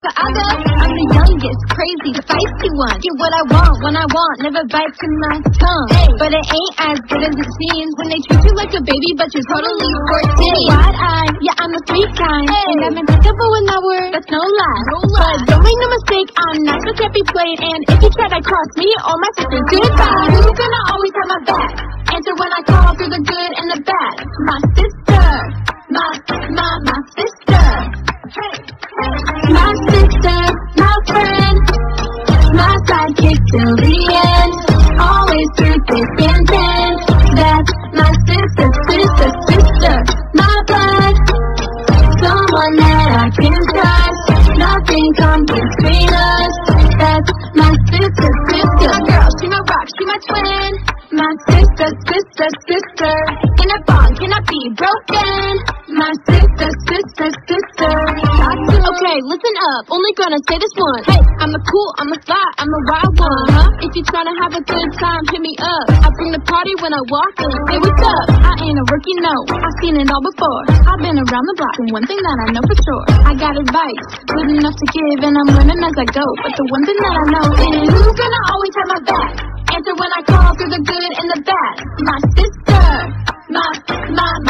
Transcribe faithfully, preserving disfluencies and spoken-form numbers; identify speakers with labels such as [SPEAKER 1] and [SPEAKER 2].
[SPEAKER 1] for others. I'm the youngest, crazy, feisty one. Get what I want, when I want, never bite to my tongue. Hey. But it ain't as good as it seems when they treat you like a baby, but you're totally fourteen. Wide-eyed, yeah, I'm the sweet kind. Hey. And I'm impeccable with my word, that's no lie. No lie. But don't make no mistake, I'm not so can't be played. And if you try to cross me or my sister, goodbye. Who's gonna always have my back? Answer when I call through the good and the bad. My sister, my, my, my sister. Hey, hey. My sister, my friend, my sidekick till the end. Always through thick and thin. That's my sister, sister, sister. My blood, someone that I can trust. Nothing comes between us. That's my sister, sister. My girl, she my rock, she my twin. My sister, sister, sister. In a bond cannot be broken. My sister, sister, sister. Okay, listen up, only gonna say this one. Hey, I'm the cool, I'm the fly, I'm the wild one. Huh? If you're trying to have a good time, hit me up. I bring the party when I walk in. Hey, what's up? I ain't a rookie, no. I've seen it all before. I've been around the block, and one thing that I know for sure, I got advice, good enough to give, and I'm learning as I go. But the one thing that I know is who's gonna always have my back? Answer when I call through the good and the bad. My sister, my, my, my